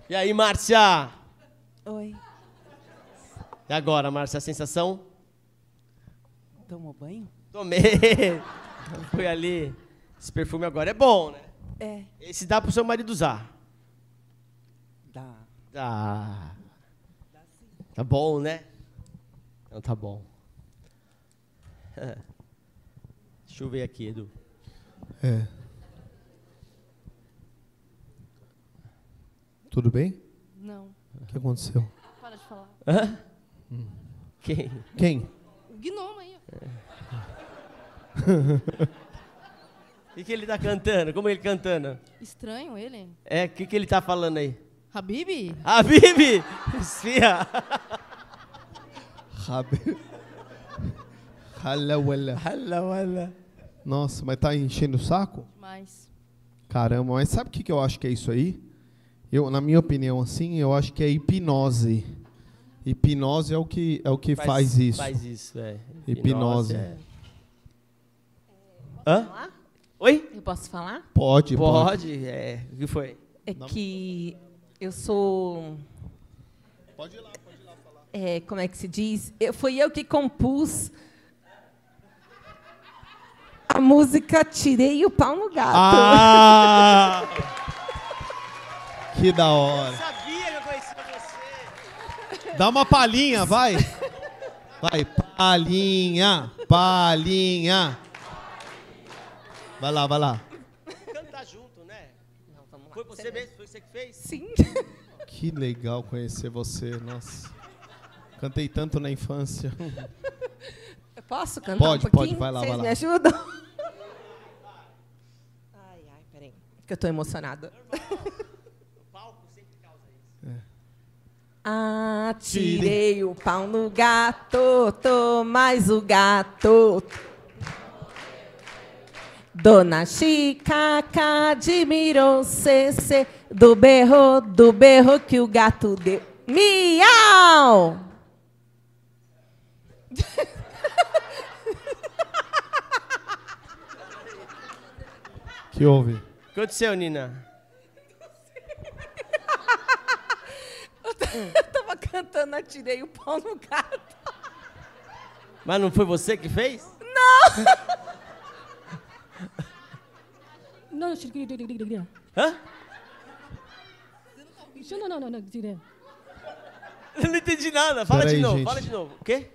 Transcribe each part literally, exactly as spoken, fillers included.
E aí, Márcia? Oi. E agora, Márcia, a sensação? Tomou banho? Tomei. Fui ali. Esse perfume agora é bom, né? É. Esse dá pro seu marido usar. Dá. Dá. Tá bom, né? Então tá bom. Deixa eu ver aqui, Edu. É. Tudo bem? Não. O que aconteceu? Para de falar. Hã? Hum. Quem? Quem? O gnomo aí. O que, que ele tá cantando? Como ele cantando? Estranho ele. É, o que, que ele tá falando aí? Habib? Habib! Esfia! Habib. Hala wala. Hala wala. Nossa, mas tá enchendo o saco? Demais. Caramba, mas sabe o que, que eu acho que é isso aí? Eu, na minha opinião, assim, eu acho que é hipnose. Hipnose é o que, é o que faz, faz isso. Faz isso, é. Hipnose. Hipnose é... Hã? Oi? Eu posso falar? Pode, pode. Pode, é. O que foi? É que eu sou... Pode ir lá, pode ir lá falar. É, como é que se diz? Eu, foi eu que compus a música Tirei o Pau no Gato. Ah! Que da hora. Eu sabia que eu conhecia você. Dá uma palhinha, vai. Vai, palhinha, palhinha. Vai lá, vai lá. Cantar junto, né? Não, vamos lá. Foi você mesmo? Foi você que fez? Sim. Que legal conhecer você, nossa. Cantei tanto na infância. Eu posso cantar Pode, um pouquinho? pode, vai lá, Vocês vai lá. me ajudam? Ai, ai, peraí. Que eu tô emocionada. O palco sempre causa isso. Atirei o pau no gato, tô mais o gato. Dona Chica admirou cê do berro, do berro que o gato deu. Miau! Que houve? O que aconteceu, Nina? Eu tava cantando Atirei o pau no gato. Mas não foi você que fez? Não, Hã? não, não, não, não, dire. Eu não entendi nada. Fala Pera de aí, novo, gente. fala de novo. O quê?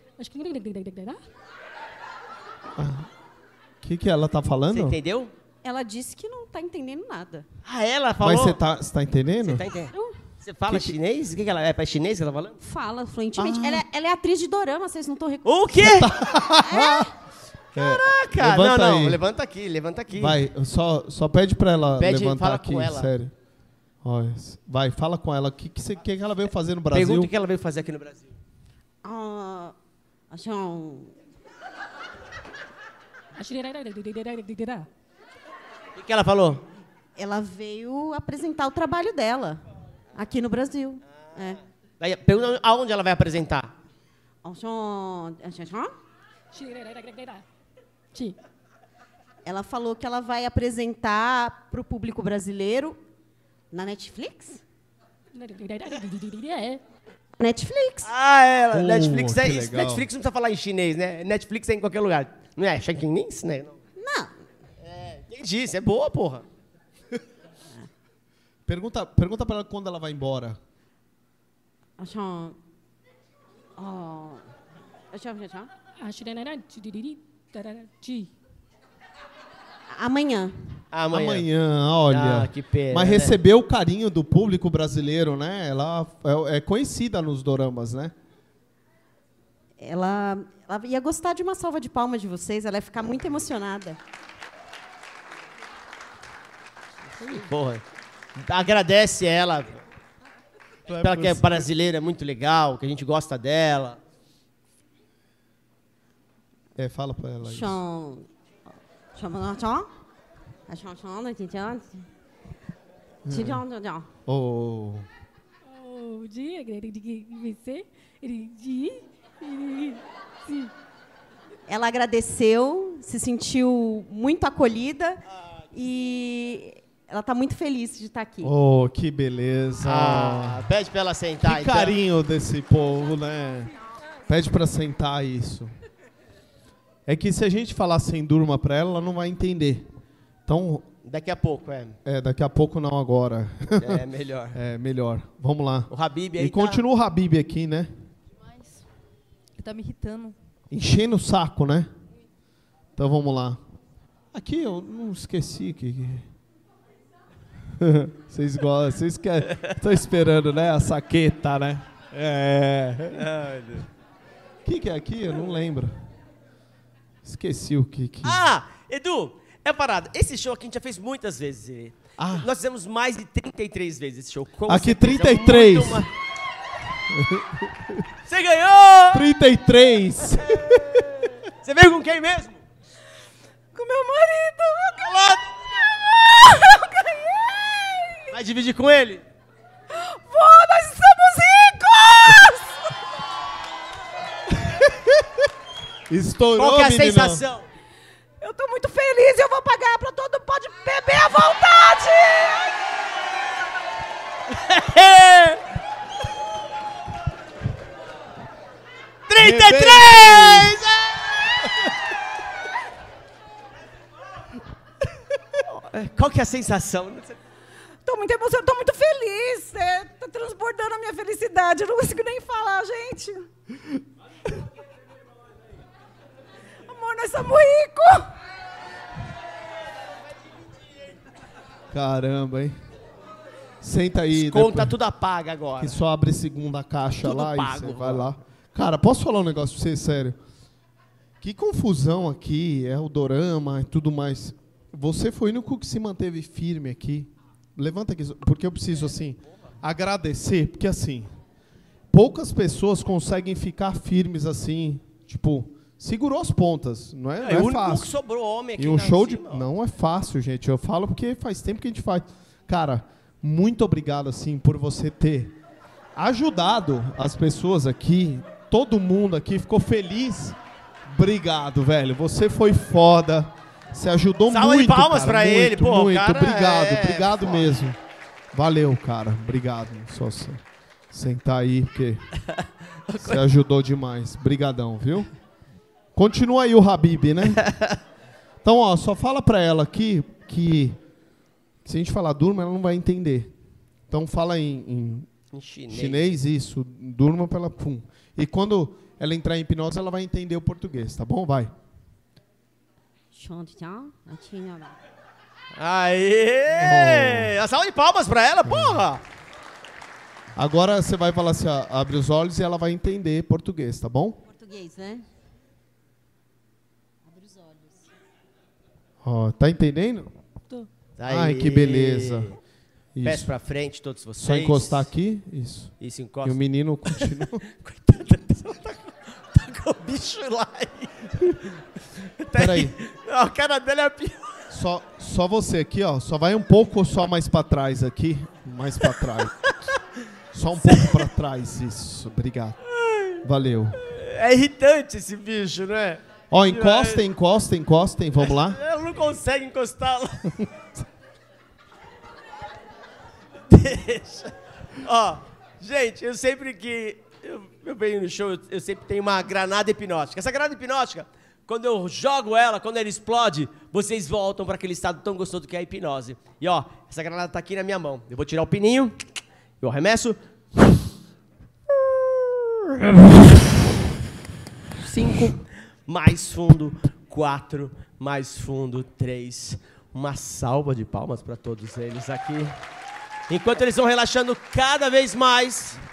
O que, que ela tá falando? Você entendeu? Ela disse que não tá entendendo nada. Ah, ela falou? Mas você tá, você tá entendendo? Você tá entendendo? Você fala Que que- chinês? O que, que ela é? É chinês que ela tá falando? Fala fluentemente. Ah. Ela, é- ela é atriz de dorama, vocês não estão rec... O quê? É, Cara, levanta não, não. aí. Levanta aqui, levanta aqui. Vai, só, só pede pra ela Pede, levantar fala aqui, com ela. sério. Olha, vai, fala com ela. O que, que, você- que que ela veio fazer no Brasil? Pergunta o que ela veio fazer aqui no Brasil. Ah, assim, um... O que, que ela falou? ela veio apresentar o trabalho dela aqui no Brasil. É. Vai, pergunta aonde ela vai apresentar. Ela falou que ela vai apresentar para o público brasileiro na Netflix? Netflix. Ah, ela. Oh, Netflix é que isso. legal. Netflix não precisa falar em chinês, né? Netflix é em qualquer lugar. Não é? Chinês, né? Não. Não. É, quem disse? É boa, porra. Pergunta, pergunta pra ela quando ela vai embora. Assim, ó, assim, assim, amanhã. Amanhã. Amanhã, olha. Ah, que pena, Mas né? recebeu o carinho do público brasileiro, né? Ela é, é conhecida nos doramas, né? Ela, ela ia gostar de uma salva de palmas de vocês, ela ia ficar muito emocionada. Porra. Agradece ela. Pela que é brasileira, é muito legal, que a gente gosta dela. É, fala pra ela isso. Chão. Chão, chão. Chão, chão, não entendi. Chão, chão. Oh, O dia que você, ele de, Ela agradeceu, se sentiu muito acolhida e ela está muito feliz de estar aqui. Oh, que beleza. Ah, pede pra ela sentar, que então. carinho desse povo, né? Pede pra sentar isso. É que se a gente falar sem durma pra ela, ela não vai entender. Então... Daqui a pouco, é. É, daqui a pouco não agora. É, melhor. É, melhor. Vamos lá. O Habib aí E continua tá... o Habib aqui, né? Demais. Tá me irritando. Enchendo o saco, né? Então vamos lá. Aqui eu não esqueci que... Vocês gostam, vocês querem... Estão esperando, né? A saqueta, né? É... O que, que é aqui? Eu não lembro. Esqueci o que... que... Ah, Edu, é parada. Esse show aqui a gente já fez muitas vezes. Ele. Ah. Nós fizemos mais de trinta e três vezes esse show. Com Aqui certeza, trinta e três. muito mais. Você ganhou! trinta e três. Você veio com quem mesmo? Com meu marido. Calado. Eu ganhei. Vai dividir com ele? Vou, nós somos ricos! Estourou, Qual que é a meninão. sensação? Eu tô muito feliz e eu vou pagar pra todo mundo. Pode beber à vontade! trinta e três! Qual que é a sensação? Tô muito emocionada, tô muito feliz. É, tá transbordando a minha felicidade. Eu não consigo nem falar, gente. Amor, nós somos ricos. Caramba, hein? Senta aí. Conta depois, tudo apaga agora. que só abre segunda caixa Tudo lá pago, e você vai mano. lá. Cara, posso falar um negócio pra você, sério? Que confusão aqui, é o dorama e tudo mais. Você foi o único que se manteve firme aqui. Levanta aqui, porque eu preciso, assim, agradecer, porque, assim, poucas pessoas conseguem ficar firmes, assim, tipo, segurou as pontas, não é, É, não o é único fácil. que sobrou homem aqui E um na show de... cima, ó. Não é fácil, gente. Eu falo porque faz tempo que a gente faz. Cara, muito obrigado, assim, por você ter ajudado as pessoas aqui. Todo mundo aqui ficou feliz. Obrigado, velho. Você foi foda. Você ajudou Salva muito, de palmas cara, pra muito, ele, pô, o muito. cara Obrigado, é obrigado foda. mesmo. Valeu, cara. Obrigado. Só se- sentar aí, porque você ajudou demais. Brigadão, viu? Continua aí o Habib, né? Então, ó, só fala pra ela aqui que se a gente falar durma, ela não vai entender. Então fala em, em Em chinês. chinês isso, durma pela pum. E quando ela entrar em hipnose, ela vai entender o português, tá bom? Vai. Aê! A salva de palmas pra ela, porra! Agora você vai falar assim, ó, abre os olhos e ela vai entender português, tá bom? Português, né? Abre os olhos. Ó, tá entendendo? Ai, que beleza. Isso. Peço pra frente, todos vocês. Só encostar aqui, isso. Isso, E encosta. o menino continua. Coitada, ela tá, com- tá com o bicho lá. Peraí. A cara dela é a pior. Só, só você aqui, ó. Só vai um pouco só mais pra trás aqui. Mais pra trás. Só um pouco pra trás, isso. Obrigado. Valeu. É irritante esse bicho, não é? Ó, encostem, encostem, encostem. Vamos lá? Ela não consegue encostar lá. Deixa. Ó, gente, eu sempre que eu, eu venho no show, eu, eu sempre tenho uma granada hipnótica. Essa granada hipnótica, quando eu jogo ela, quando ela explode, vocês voltam para aquele estado tão gostoso que é a hipnose. E ó, essa granada tá aqui na minha mão. Eu vou tirar o pininho, eu arremesso. Cinco, mais fundo, quatro, mais fundo, três. Uma salva de palmas para todos eles aqui. Enquanto eles vão relaxando cada vez mais.